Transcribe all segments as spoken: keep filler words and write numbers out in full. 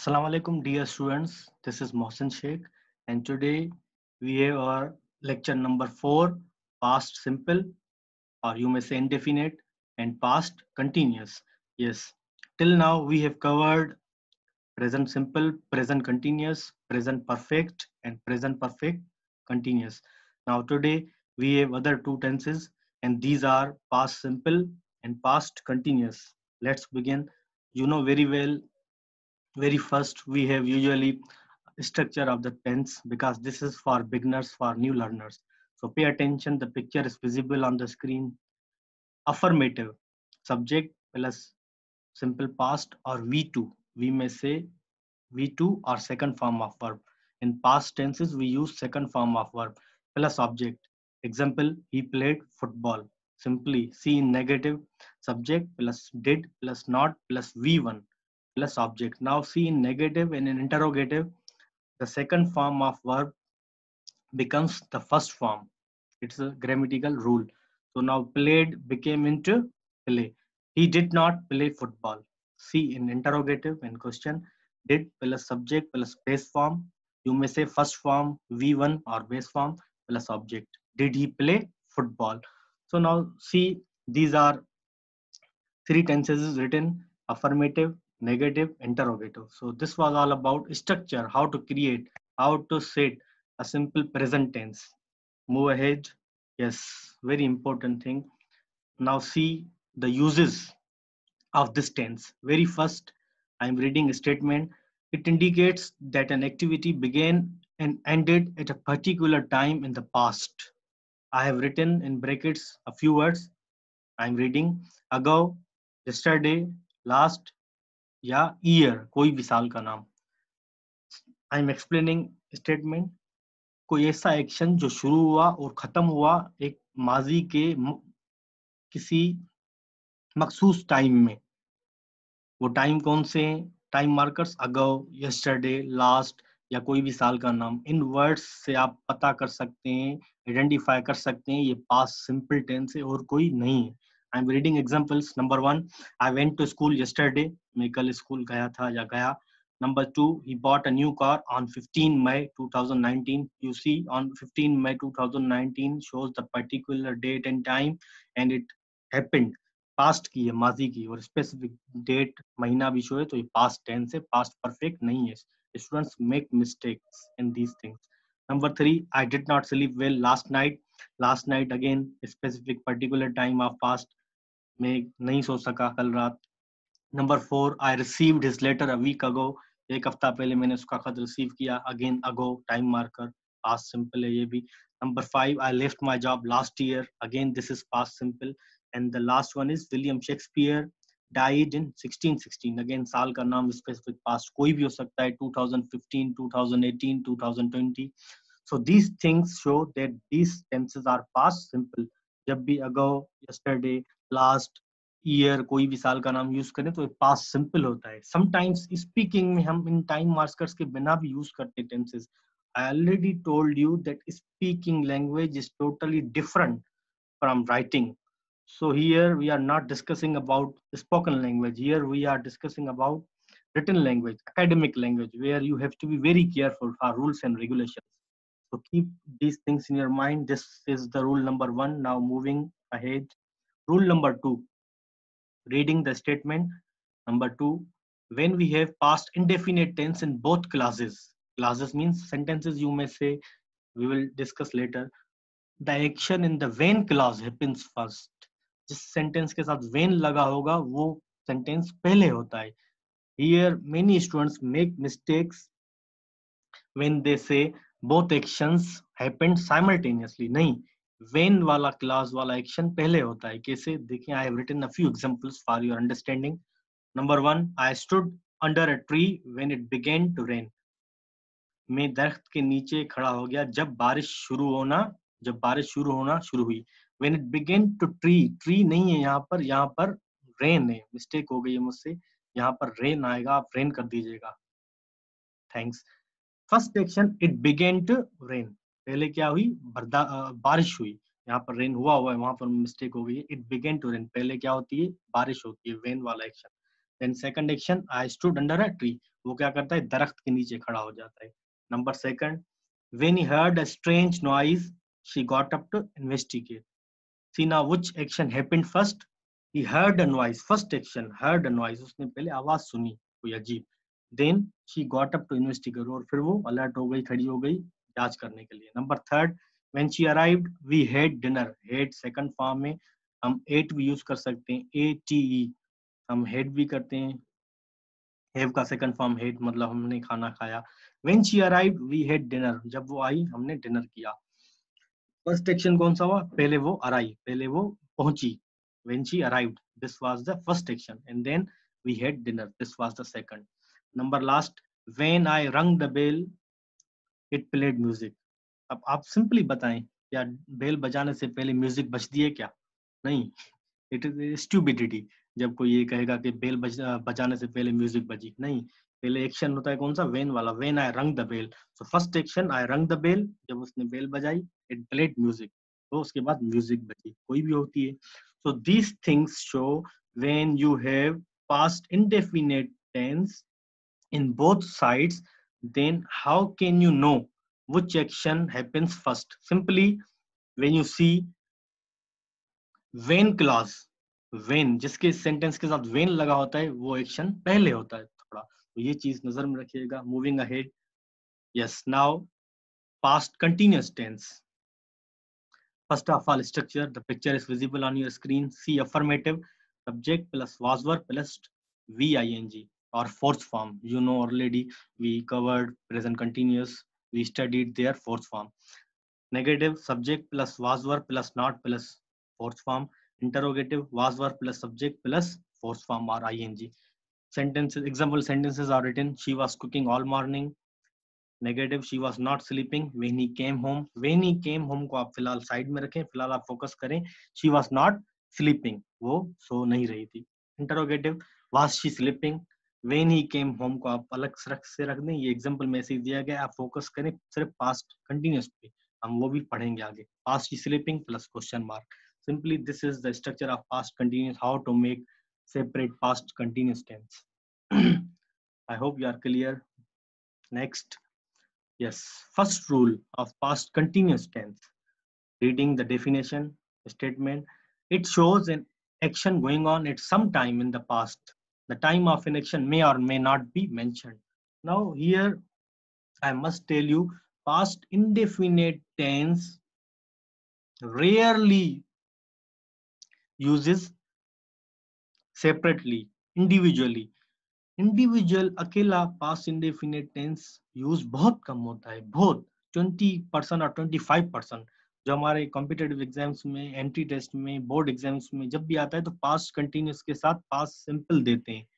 Assalamu alaikum, dear students. This is Mohsin Sheikh, and today we have our lecture number four, past simple, or you may say indefinite, and past continuous. Yes, till now we have covered present simple, present continuous, present perfect, and present perfect continuous. Now today we have other two tenses, and these are past simple and past continuous. Let's begin. You know very well, very first we have usually structure of the tense because this is for beginners, for new learners. So pay attention, the picture is visible on the screen. Affirmative, subject plus simple past or V two. We may say V two or second form of verb. In past tenses, we use second form of verb plus object. Example, he played football. Simply see in negative, subject plus did plus not plus V one plus object. Now see in negative and in interrogative, the second form of verb becomes the first form. It's a grammatical rule. So now played became into play. He did not play football. See in interrogative and question, did plus subject plus base form. You may say first form V one or base form plus object. Did he play football? So now see, these are three tenses is written: affirmative, negative, interrogative. So this was all about structure, how to create, how to set a simple present tense. Move ahead. Yes, very important thing. Now see the uses of this tense. Very first, I am reading a statement. It indicates that an activity began and ended at a particular time in the past. I have written in brackets a few words. I am reading ago, yesterday, last या year, कोई भी साल का नाम. I am explaining statement. कोई ऐसा action जो शुरू हुआ और खत्म हुआ एक माजी के किसी मखसूस टाइम में. वो टाइम कौन से हैं? Time markers ago, yesterday, last या कोई भी साल का नाम. इन वर्ड्स से आप पता कर सकते हैं, आइडेंटिफाई कर सकते हैं ये पास्ट सिंपल टेंस है और कोई नहीं है. I am reading examples. Number one, I went to school yesterday. मैं कल स्कूल गया था या गया. Number two, he bought a new car on fifteenth May twenty nineteen. You see, on fifteenth May twenty nineteen shows the particular date and time, and it happened. Past की है, माजी की, और स्पेसिफिक डेट महीना भी show है, तो ये पास्ट टेंस है, पास्ट परफेक्ट नहीं है. Students make mistakes in these things. Number three, I did not sleep well last night. Last night again specific particular time of past. मैं नहीं सो सका कल रात. Number four, I received his letter a week ago. एक हफ्ता पहले मैंने उसका खत रिसीव किया. Again ago, time marker, past simple है ये भी. Number five, I left my job last year. Again this is past simple. And the last one is William Shakespeare died in sixteen sixteen. अगेन साल का नाम specific past कोई भी हो सकता है, twenty fifteen, twenty eighteen, twenty twenty. So these things show that these tenses are past simple. जब भी ago, yesterday, last, ईयर, कोई भी साल का नाम यूज करें तो पास्ट सिंपल होता है. समटाइम्स स्पीकिंग में हम इन टाइम मार्कर्स के बिना भी यूज करते tenses. I already told you that speaking language is totally different from writing. So here we are not discussing about spoken language. Here we are discussing about written language, academic language, where you have to be very careful for rules and regulations. So keep these things in your mind. This is the rule number one. Now moving ahead. Rule number two, reading the statement. Number two, when we have past indefinite tense in both clauses. Clauses means sentences, you may say, we will discuss later. The action in the when clause happens first. जिस sentence के साथ when लगा होगा वो sentence पहले होता है. Here many students make mistakes when they say both actions happened simultaneously. नहीं, when वाला clause वाला action पहले होता है. कैसे देखिए, I have written a few examples for your understanding. Number one, I stood under a tree when it began to rain. मैं दरख्त के नीचे खड़ा हो गया जब बारिश शुरू होना जब बारिश शुरू होना शुरू हुई. When it began to tree, tree नहीं है यहाँ पर, यहाँ पर rain है. मिस्टेक हो गई है मुझसे, यहाँ पर rain आएगा, आप rain कर दीजिएगा. Thanks. First action, it began to rain. पहले क्या हुई? बरदा बारिश हुई. यहाँ पर रेन हुआ हुआ है, वहां पर मिस्टेक हो गई है. इट बिगेन टू रेन, पहले क्या होती है? बारिश होती है. वेन वाला action. Then second action I stood under a tree, वो क्या करता है, दरख्त के नीचे खड़ा हो जाता है. Number second, when he heard a strange noise she got up to investigate. See now which action happened first, he heard a noise, first action heard a noise, उसने पहले आवाज सुनी कोई अजीब. then she got up to investigate, और फिर वो alert हो गई, खड़ी हो गई जांच करने के लिए. Number third, when she arrived we had dinner. had second form में हम ate भी यूज कर सकते हैं, ए टी ई, हम had भी करते हैं. have का सेकंड फॉर्म had, मतलब हमने खाना खाया. when she arrived we had dinner, जब वो आई हमने डिनर किया. फर्स्ट एक्शन कौन सा हुआ, पहले वो अराई, पहले वो पहुंची. when she arrived, this was the first action, and then we had dinner, this was the second. number last, when I rung the bell it played music. अब आप सिंपली बताएं, क्या बेल बजाने से पहले म्यूजिक बजती है क्या? नहीं, इट इज स्टूपिडिटी जब कोई ये कहेगा कि बेल बज, बजाने से पहले म्यूजिक बजी. नहीं, पहले एक्शन होता है कौन सा, वेन वाला, when I rang the bell. So first action I rang the bell, जब उसने बेल बजाई, इट प्लेड म्यूजिक, तो उसके बाद म्यूजिक बजी, कोई भी होती है. So these things show when you have past indefinite tense in both sides, then how can you know which action happens first? Simply when you see when clause, when जिसके sentence के साथ when लगा होता है वो action पहले होता है थोड़ा, तो ये चीज नजर में रखिएगा. Moving ahead, yes, now past continuous tense. First of all, structure, the picture is visible on your screen. See affirmative, subject plus was verb plus V-ing, or fourth form. You know already, we covered present continuous, we studied their fourth form. Negative, subject plus was verb plus not plus fourth form. Interrogative, was verb plus subject plus fourth form or ing. Sentences, example sentences are written, she was cooking all morning. Negative, she was not sleeping when he came home. When he came home को आप फिलहाल side में रखें, फिलहाल आप focus करें, she was not sleeping, वो सो नहीं रही थी. Interrogative, was she sleeping. When he came home को आप अलग से रख से रख दें, ये एग्जांपल में ऐसे दिया गया, आप फोकस करें सिर्फ पास्ट कंटिन्यूअस पे, हम वो भी पढ़ेंगे आगे. Past she sleeping plus question mark. Simply this is the structure of past continuous, how to make separate past continuous tense. I hope you are clear. Next, yes, first rule of past continuous tense. Reading the definition statement, it shows an action going on at some time in the past. The time of an action may or may not be mentioned. Now here I must tell you, past indefinite tense rarely uses separately, individually. Individual अकेला past indefinite tense use बहुत कम होता है, बहुत, twenty percent और twenty five percent. जो हमारे competitive exams में, entry test में, बोर्ड एग्जाम्स में जब भी आता है तो पास्ट कंटिन्यूअस के साथ पास्ट सिंपल देते हैं,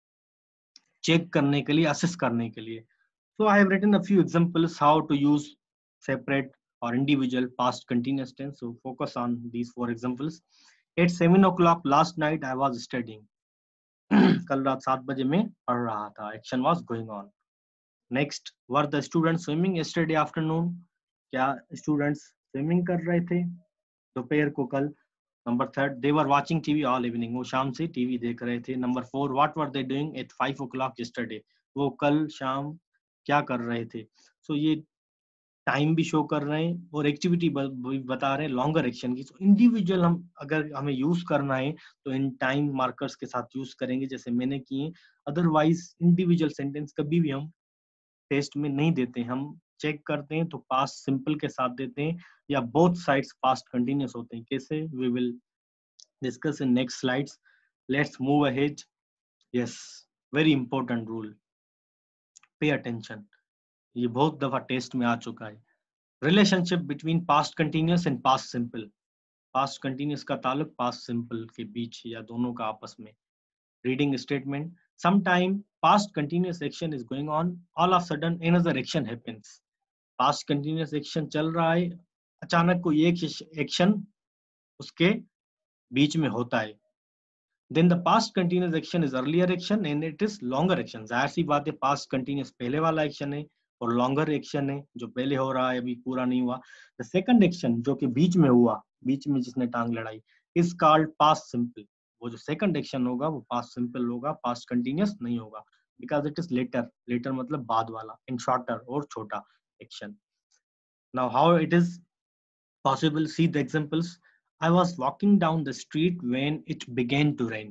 चेक करने के लिए, असेस करने के लिए. So I have written a few examples how to use separate और individual past continuous tense. So focus on these four examples. At seven o'clock last night I was studying. कल रात सात बजे मैं पढ़ रहा था, action was going on. Next, were the students swimming yesterday afternoon. क्या स्टूडेंट्स स्विमिंग कर रहे थे दोपहर को कल. Number third, they were watching TV all evening, वो शाम से टीवी देख रहे थे. Number four, what were they doing at five o'clock yesterday, वो कल शाम क्या कर रहे थे. सो so, ये टाइम भी शो कर रहे हैं और एक्टिविटी भी बता रहे हैं लॉन्गर एक्शन की. तो इंडिविजुअल हम अगर हमें यूज करना है तो इन टाइम मार्कर्स के साथ यूज करेंगे जैसे मैंने किए. अदरवाइज इंडिविजुअल सेंटेंस कभी भी हम टेस्ट में नहीं देते, हम चेक करते हैं तो पास्ट सिंपल के साथ देते हैं या बोथ साइड्स पास्ट कंटिन्यूअस होते हैं. कैसे, we will discuss in next slides. Let's move ahead. Yes, very important rule, pay attention. ये बहुत दफा टेस्ट में आ चुका है. Relationship between past continuous and past simple. Past continuous का ताल्लुक पास्ट सिंपल के बीच या दोनों का आपस में. Reading statement, sometime past continuous action is going on, all of a sudden another action happens. past continuous action चल रहा है, अचानक कोई एक एक्शन उसके बीच में होता है. then the past continuous action is earlier action and it is longer action. जाहिर सी बात है, past continuous पहले वाला एक्शन है और लॉन्गर एक्शन है जो पहले हो रहा है, अभी पूरा नहीं हुआ. द सेकंड एक्शन जो कि बीच में हुआ, बीच में जिसने टांग लड़ाई, इज कॉल्ड पास्ट सिंपल. वो जो सेकंड एक्शन होगा वो पास्ट सिंपल होगा, पास्ट कंटिन्यूअस नहीं होगा, because it is later. Later मतलब बाद वाला, इन शॉर्टर और छोटा action. Now how it is possible, see the examples. I was walking down the street when it began to rain.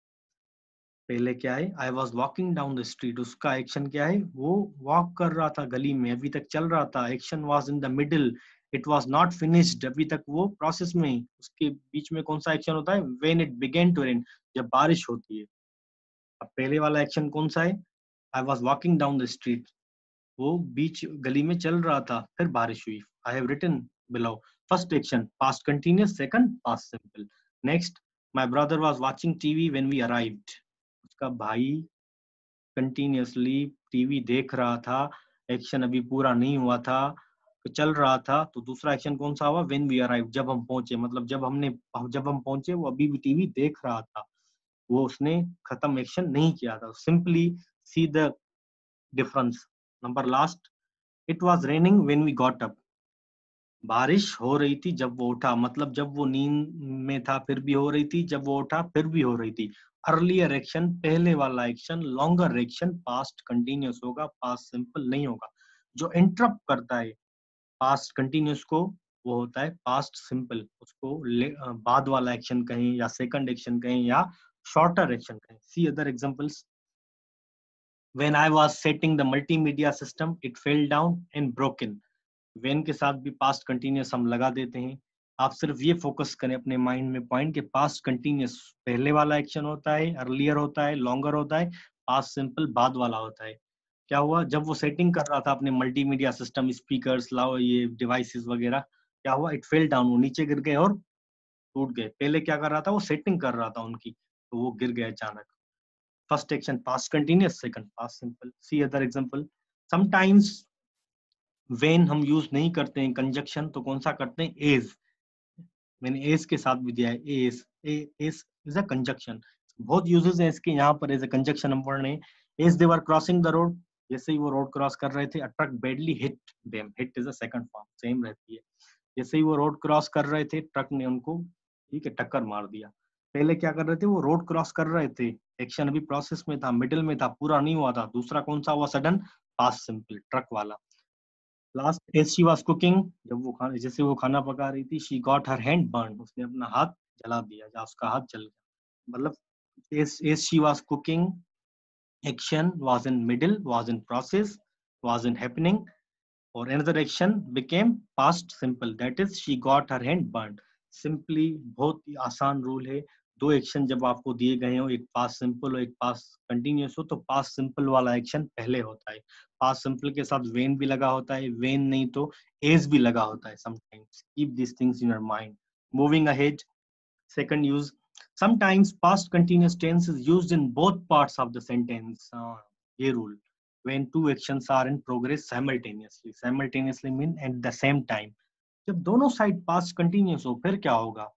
पहले क्या है, I was walking down the street, उसका action क्या है, वो वॉक कर रहा था गली में, अभी तक चल रहा था. Action was in the middle, it was not finished, अभी तक वो प्रोसेस में ही. उसके बीच में कौन सा एक्शन होता है, when it began to rain, जब बारिश होती है. अब पहले वाला एक्शन कौन सा है, I was walking down the street, वो बीच गली में चल रहा था, फिर बारिश हुई. I have written below. First action past continuous, second past simple. Next, my brother was watching TV when we arrived, उसका भाई कंटिन्यूअसली टीवी देख रहा था, एक्शन अभी पूरा नहीं हुआ था, तो चल रहा था. तो दूसरा एक्शन कौन सा हुआ, व्हेन वी अराइव्ड, जब हम पहुंचे, मतलब जब हमने जब हम पहुंचे वो अभी भी टीवी देख रहा था, वो उसने खत्म एक्शन नहीं किया था. Simply see the difference. Number last, it was raining when we got up, बारिश हो रही थी जब वो उठा, मतलब जब वो नींद में था फिर भी हो रही थी, जब वो उठा फिर भी हो रही थी. अर्लियर एक्शन पहले वाला action, longer action past continuous होगा, पास्ट सिंपल नहीं होगा. जो इंटरप्ट करता है पास्ट कंटिन्यूअस को वो होता है पास्ट सिंपल, उसको बाद वाला एक्शन कहें या सेकंड एक्शन कहें या शॉर्टर एक्शन कहें. See other examples. When I was setting the multimedia system, it fell down and broken. When के साथ भी past continuous हम लगा देते हैं. आप सिर्फ ये फोकस करें अपने माइंड में पॉइंट के past continuous पहले वाला एक्शन होता है, अर्लियर होता है, लॉन्गर होता है, past सिंपल बाद वाला होता है. क्या हुआ, जब वो सेटिंग कर रहा था अपने मल्टीमीडिया सिस्टम, स्पीकर्स लाओ, ये डिवाइसेस वगैरह, क्या हुआ, इट फेल डाउन, वो नीचे गिर गए और टूट गए. पहले क्या कर रहा था, वो सेटिंग कर रहा था उनकी, तो वो गिर गए अचानक. First action past continuous, second past simple. See other example. Sometimes when हम यूज नहीं करते हैं कंजक्शन, तो कौन सा करते हैं, एज. मैंने एज के साथ भी दिया है, as. As is a conjunction. बहुत यूजेस हैं इसके, यहाँ पर एज अ कंजक्शन हम पढ़ रहे हैं. As they were crossing the road, जैसे ही वो रोड क्रॉस कर रहे थे, a truck badly hit them. Hit is a second form, same रहती है. जैसे ही वो रोड क्रॉस कर रहे थे, ट्रक ने उनको, ठीक है, टक्कर मार दिया. पहले क्या कर रहे थे, वो रोड क्रॉस कर रहे थे, एक्शन अभी प्रोसेस में था, मिडिल में था, पूरा नहीं हुआ था. दूसरा कौन सा हुआ, सडन, पास्ट सिंपल, ट्रक वाला. Last, as she was cooking, जब वो खाना, जैसे वो खाना पका रही थी, she got her hand burn, उसने अपना हाथ जला दिया, या उसका हाथ जल गया. मतलब as as she was cooking, action was in middle, was in process, was in happening, or another action became past simple, that is she got her hand burned. Simply बहुत ही आसान रूल है. दो एक्शन जब आपको दिए गए हो, एक पास्ट सिंपल और एक पास्ट कंटिन्यूअस हो, तो पास्ट सिंपल वाला एक्शन पहले होता है. पास्ट सिंपल के साथ वेन भी लगा होता है, वेन नहीं तो एज भी लगा होता है. Sometimes keep this things in your mind. Moving ahead, second use, sometimes past continuous tense is used in both parts of the sentence. uh, ये rule, when two actions are in progress simultaneously, simultaneously mean at the same time. जब दोनों side past continuous हो, फिर क्या होगा,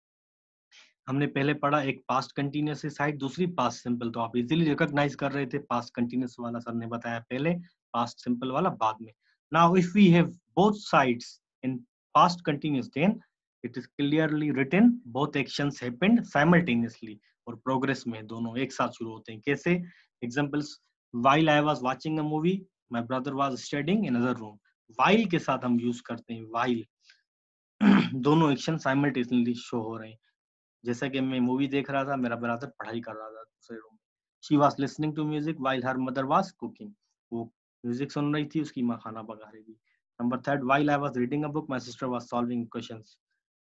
हमने पहले पढ़ा, एक पास्ट कंटिन्यूस की साइड, दूसरी पास्ट सिंपल, तो आप इजीली रिकॉग्नाइज कर रहे थे, पास्ट कंटिन्यूस वाला सर ने बताया पहले, पास्ट सिंपल वाला बाद में. Now if we have both sides in past continuous, then it is clearly written both actions happened simultaneously, और प्रोग्रेस में दोनों एक साथ शुरू होते हैं. कैसे, examples, while I was watching a movie, my brother was studying in another room. While के साथ हम यूज करते हैं व्हाइल. दोनों एक्शन साइमल्टेनियसली शो हो रहे हैं. जैसा कि मैं मूवी देख रहा था, मेरा ब्रदर पढ़ाई कर रहा था दूसरे रूम में. She was listening to music while her mother was cooking, वो म्यूजिक सुन रही थी, उसकी माँ खाना पका रही थी. Number third, while I was reading a book my sister was solving equations,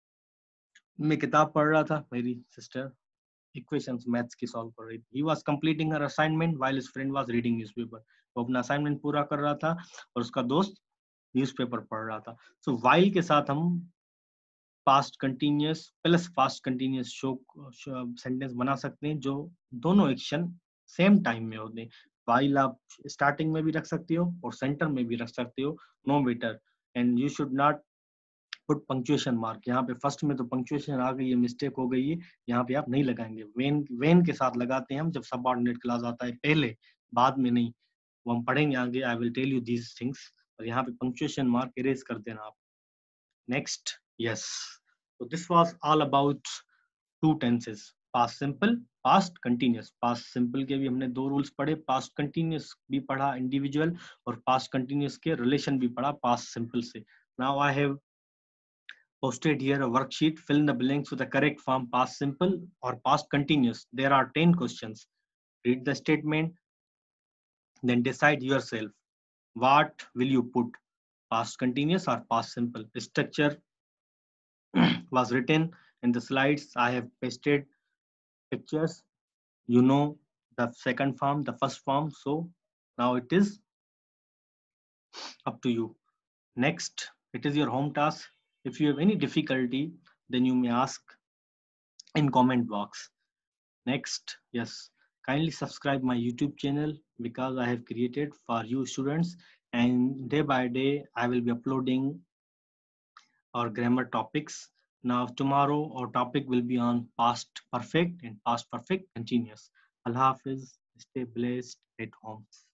मैं किताब पढ़ रहा था, मेरी सिस्टर इक्वेशंस मैथ्स की सॉल्व कर रही थी. He was completing her assignment while his friend was reading newspaper, वो अपना असाइनमेंट पूरा कर रहा था और उसका दोस्त न्यूज़पेपर पढ़ रहा था. सो so, व्हाइल के साथ हम past continuous plus past continuous show sentence बना सकते हैं, जो दोनों एक्शन सेम टाइम में होते हैं. व्हाइल आप स्टार्टिंग में भी रख सकते हो और सेंटर में भी रख सकते हो, no matter. And you should not put punctuation mark. यहाँ पे फर्स्ट में तो पंक्चुएशन आ गई है, मिस्टेक हो गई है, यहाँ पे आप नहीं लगाएंगे. वेन वेन के साथ लगाते हैं हम जब सबऑर्डिनेट क्लॉज आता है, पहले, बाद में नहीं. वो हम पढ़ेंगे आगे, I will tell you these things. और यहाँ पे पंक्चुएशन मार्क इरेज कर देना आप. Next, yes. So this was all about two tenses. Past simple, past continuous. Past simple के भी हमने दो रूल्स पढ़े, पास्ट कंटिन्यूस भी पढ़ा इंडिविजुअल, और पास्ट कंटिन्यूस के रिलेशन भी पढ़ा पास्ट सिंपल से। Now I have posted here a worksheet. Fill in the blanks with the correct form, past simple or past continuous. There are ten questions. Read the statement, then decide yourself. What will you put, past continuous or past simple? The structure was written in the slides. I have pasted pictures. You know the second form, the first form. So now it is up to you. Next, it is your home task. If you have any difficulty, then you may ask in comment box. Next, yes, kindly subscribe my YouTube channel because I have created for you students, and day by day I will be uploading our grammar topics. Now tomorrow our topic will be on past perfect and past perfect continuous. Allah Hafiz, stay blessed at home.